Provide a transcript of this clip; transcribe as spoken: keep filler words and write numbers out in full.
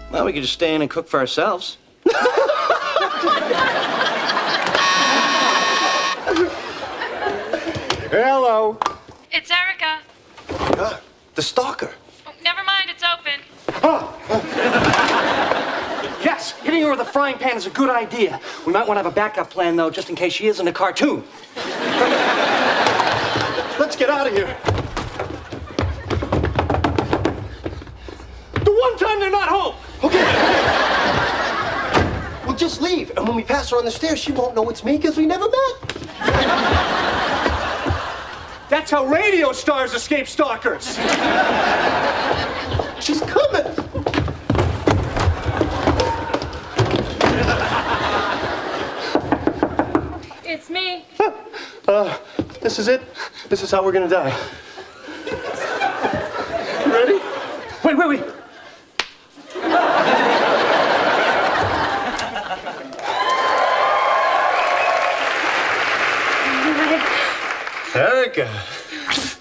Well, we could just stay in and cook for ourselves. Hello. It's Erica. Uh, the Stalker. Oh, never mind, it's open. Oh. Yes, hitting her with a frying pan is a good idea. We might want to have a backup plan, though, just in case she is in a cartoon. Let's get out of here. The one time they're not home. Okay. We'll just leave, and when we pass her on the stairs, she won't know it's me because we never met. That's how radio stars escape stalkers. She's coming. It's me. Uh, this is it. This is how we're gonna die. You ready? Wait, wait, wait. Erica.